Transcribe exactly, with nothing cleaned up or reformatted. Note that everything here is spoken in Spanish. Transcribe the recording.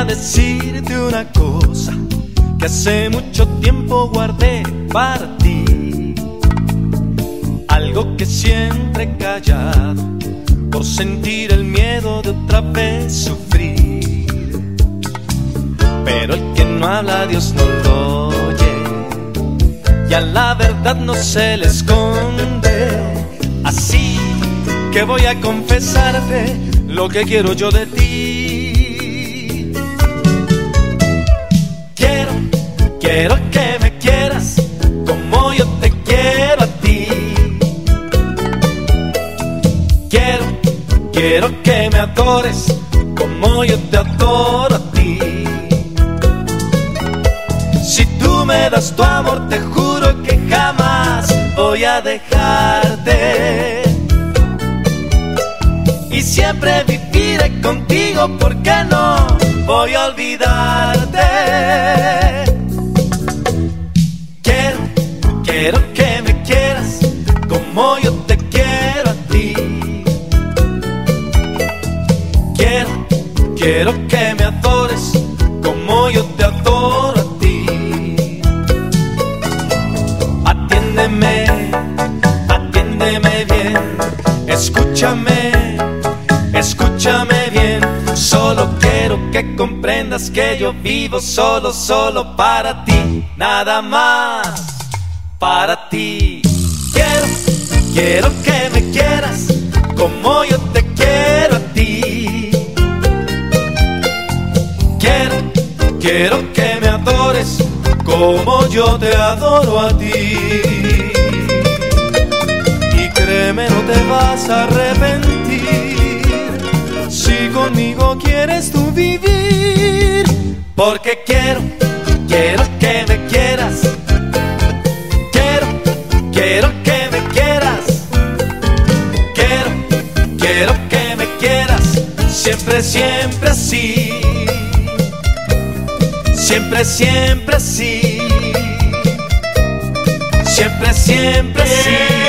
a decirte una cosa que hace mucho tiempo guardé para ti. Algo que siempre he callado por sentir el miedo de otra vez sufrir. Pero el que no habla a Dios no lo oye, y a la verdad no se le esconde. Así que voy a confesarte lo que quiero yo de ti. Quiero, quiero que me quieras como yo te quiero a ti. Quiero, quiero que me adores como yo te adoro a ti. Si tú me das tu amor, te juro que jamás voy a dejarte. Y siempre viviré contigo porque no voy a olvidarte. Quiero, quiero que me quieras como yo te quiero a ti. Quiero, quiero que me adores como yo te adoro a ti. Atiéndeme, atiéndeme bien, escúchame, escúchame bien. Solo quiero que comprendas que yo vivo solo, solo para ti, nada más para ti. Quiero, quiero que me quieras como yo te quiero a ti. Quiero, quiero que me adores como yo te adoro a ti. Y créeme, no te vas a arrepentir si conmigo quieres tú vivir. Porque quiero, quiero que me quieras. Quiero, quiero que me quieras. Quiero, quiero que me quieras. Siempre, siempre así. Siempre, siempre así. Siempre, siempre así.